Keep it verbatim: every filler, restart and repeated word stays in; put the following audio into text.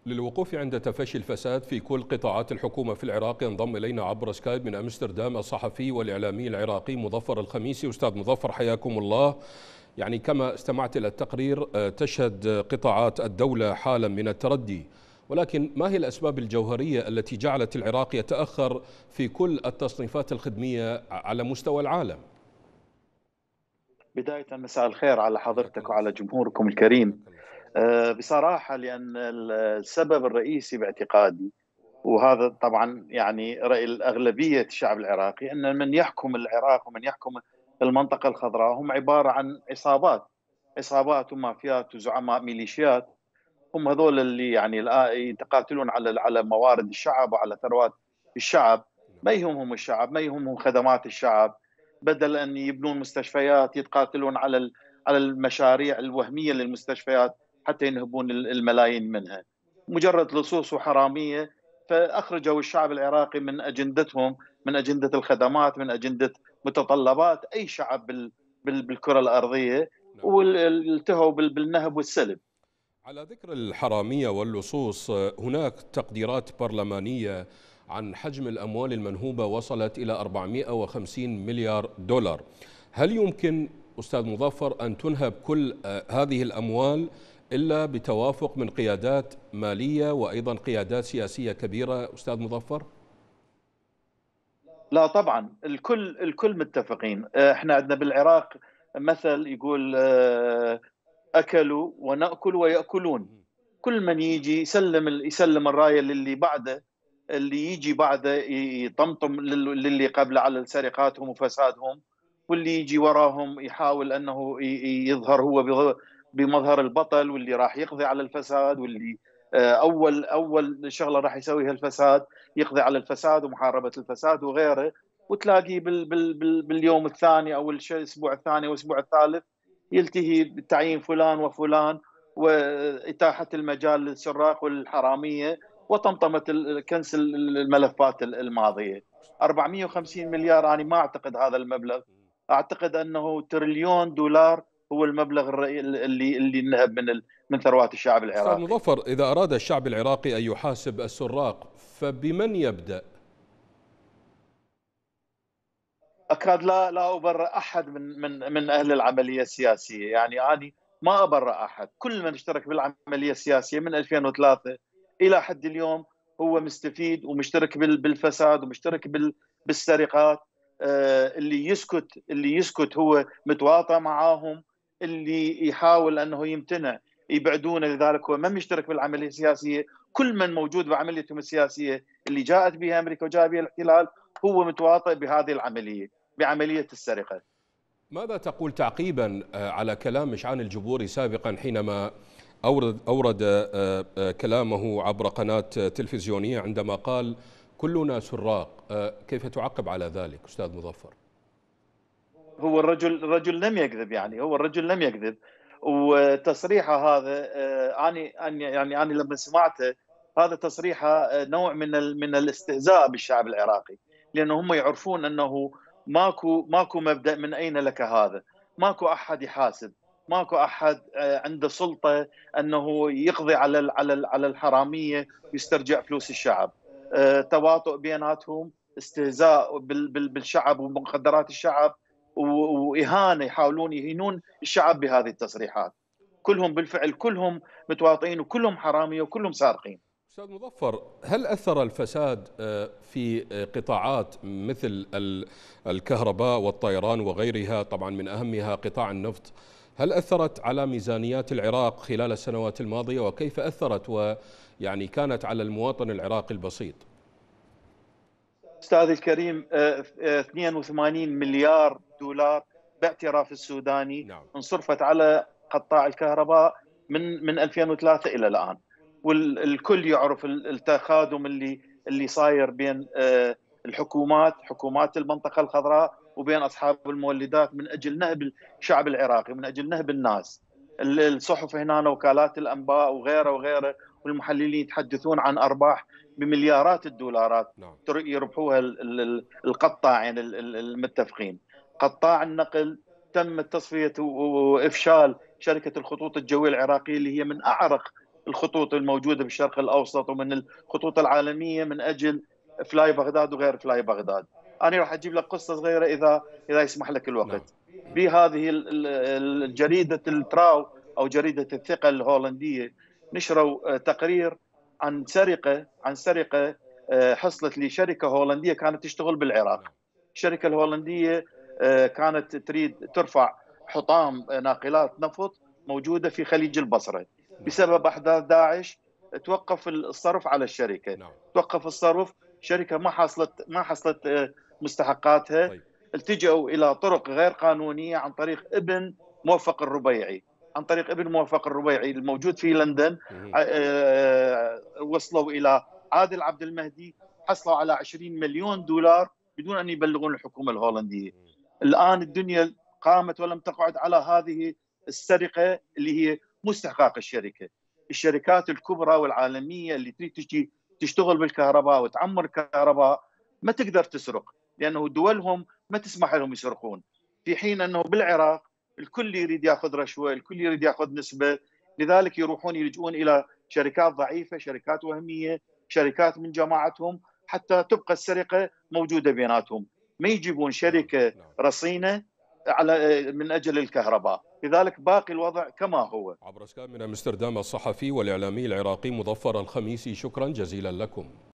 للوقوف عند تفشي الفساد في كل قطاعات الحكومة في العراق، ينضم إلينا عبر سكايب من أمستردام الصحفي والإعلامي العراقي مظفر الخميسي. أستاذ مظفر، حياكم الله. يعني كما استمعت إلى التقرير، تشهد قطاعات الدولة حالا من التردي، ولكن ما هي الأسباب الجوهرية التي جعلت العراق يتأخر في كل التصنيفات الخدمية على مستوى العالم؟ بداية مساء الخير على حياك حضرتك الله وعلى سيدي. جمهوركم الكريم. جزاك الله خير. أه، بصراحة لأن السبب الرئيسي باعتقادي، وهذا طبعا يعني رأي الأغلبية الشعب العراقي، أن من يحكم العراق ومن يحكم المنطقة الخضراء هم عبارة عن عصابات عصابات ومافيات وزعماء ميليشيات. هم هذول اللي يعني الآ- يتقاتلون على على موارد الشعب وعلى ثروات الشعب. ما يهمهم الشعب، ما يهمهم خدمات الشعب. بدل ان يبنون مستشفيات يتقاتلون على ال- على المشاريع الوهميه للمستشفيات حتى ينهبون ال- الملايين منها. مجرد لصوص وحراميه. فاخرجوا الشعب العراقي من اجندتهم، من اجنده الخدمات، من اجنده متطلبات اي شعب بال- بال- بالكره الارضيه، نعم. والتهوا بال- بالنهب والسلب. على ذكر الحرامية واللصوص، هناك تقديرات برلمانية عن حجم الأموال المنهوبة وصلت إلى أربعمئة وخمسين مليار دولار. هل يمكن أستاذ مظفر أن تنهب كل هذه الأموال إلا بتوافق من قيادات مالية وأيضا قيادات سياسية كبيرة أستاذ مظفر؟ لا طبعا، الكل الكل متفقين. احنا عندنا بالعراق مثل يقول آه، اكلوا وناكل وياكلون. كل من يجي يسلم يسلم الرايه للي بعده، اللي يجي بعده يطمطم لل- للي قبله على سرقاتهم وفسادهم، واللي يجي وراهم يحاول انه ي- ي- يظهر هو بظ- بمظهر البطل، واللي راح يقضي على الفساد، واللي آه، اول اول شغله راح يسويها الفساد، يقضي على الفساد ومحاربه الفساد وغيره. وتلاقيه بال بال بال باليوم الثاني او الاسبوع الثاني او الاسبوع الثالث يلتهي بتعيين فلان وفلان، وإتاحة المجال للسراق والحرامية، وطمطمة كنس الملفات الماضية. أربعمئة وخمسين مليار، أنا ما أعتقد هذا المبلغ. أعتقد أنه تريليون دولار هو المبلغ الرئي- اللي اللي نهب من ال- من ثروات الشعب أستاذ العراقي. مظفر، إذا أراد الشعب العراقي أن يحاسب السراق فبمن يبدأ؟ اكاد لا لا ابرئ احد من من من اهل العمليه السياسيه. يعني انا ما ابرئ احد. كل من اشترك بالعمليه السياسيه من ألفين وثلاثة الى حد اليوم هو مستفيد ومشترك بال- بالفساد ومشترك بال- بالسرقات. آه، اللي يسكت اللي يسكت هو متواطئ معاهم. اللي يحاول انه يمتنع يبعدونه، لذلك هو ما مشترك بالعمليه السياسيه. كل من موجود بعمليتهم السياسيه اللي جاءت بها امريكا وجاء بها الاحتلال هو متواطئ بهذه العمليه، بعملية السرقة. ماذا تقول تعقيبا على كلام مشعان الجبوري سابقا حينما أورد, أورد كلامه عبر قناة تلفزيونية عندما قال كلنا سراق؟ كيف تعقب على ذلك أستاذ مظفر؟ هو الرجل الرجل لم يكذب، يعني هو الرجل لم يكذب. وتصريحه هذا آه، اني يعني انا لما سمعته، هذا تصريحه آه، نوع من من الاستهزاء بالشعب العراقي، لانه هم يعرفون انه ماكو ماكو مبدأ من اين لك هذا. ماكو احد يحاسب، ماكو احد آه، عنده سلطة انه يقضي على على على الحرامية ويسترجع فلوس الشعب. آه، تواطؤ بيناتهم، استهزاء بالشعب ومخدرات الشعب، واهانه، يحاولون يهينون الشعب بهذه التصريحات. كلهم بالفعل كلهم متواطئين وكلهم حراميه وكلهم سارقين. أستاذ مظفر، هل أثر الفساد في قطاعات مثل الكهرباء والطيران وغيرها، طبعا من أهمها قطاع النفط، هل أثرت على ميزانيات العراق خلال السنوات الماضية، وكيف أثرت ويعني كانت على المواطن العراقي البسيط؟ استاذ الكريم، آه، آه، اثنين وثمانين مليار دولار باعتراف السوداني نعم. انصرفت على قطاع الكهرباء من من ألفين وثلاثة الى الان. والكل يعرف التخادم اللي اللي صاير بين آه، الحكومات، حكومات المنطقه الخضراء، وبين اصحاب المولدات من اجل نهب الشعب العراقي، من اجل نهب الناس. الصحف هنا، وكالات الانباء وغيره وغيره، والمحللين يتحدثون عن ارباح بمليارات الدولارات نعم. يربحوها القطاعين المتفقين. قطاع النقل تم تصفية وإفشال شركة الخطوط الجوية العراقية، اللي هي من أعرق الخطوط الموجودة بالشرق الأوسط ومن الخطوط العالمية من أجل فلاي بغداد وغير فلاي بغداد. أنا راح أجيب لك قصة صغيرة إذا إذا يسمح لك نعم. الوقت. بهذه الجريدة التراو أو جريدة الثقة الهولندية نشروا تقرير عن سرقة عن سرقة حصلت لشركة هولندية كانت تشتغل بالعراق. الشركة الهولندية كانت تريد ترفع حطام ناقلات نفط موجودة في خليج البصرة. بسبب أحداث داعش توقف الصرف على الشركة. توقف الصرف، الشركة ما حصلت ما حصلت مستحقاتها. طيب. التجأوا إلى طرق غير قانونية عن طريق ابن موفق الربيعي عن طريق ابن موفق الربيعي الموجود في لندن. وصلوا إلى عادل عبد المهدي، حصلوا على عشرين مليون دولار بدون أن يبلغون الحكومة الهولندية. الآن الدنيا قامت ولم تقعد على هذه السرقة اللي هي مستحقاق الشركة. الشركات الكبرى والعالمية اللي تريد تجي تشتغل بالكهرباء وتعمر كهرباء ما تقدر تسرق، لأنه دولهم ما تسمح لهم يسرقون، في حين أنه بالعراق الكل يريد يأخذ رشوة، الكل يريد يأخذ نسبة. لذلك يروحون يلجؤون إلى شركات ضعيفة، شركات وهمية، شركات من جماعتهم، حتى تبقى السرقة موجودة بيناتهم. ما يجيبون شركة رصينة على من أجل الكهرباء. لذلك باقي الوضع كما هو. عبر سكايب من أمستردام الصحفي والإعلامي العراقي مظفر الخميسي، شكرا جزيلا لكم.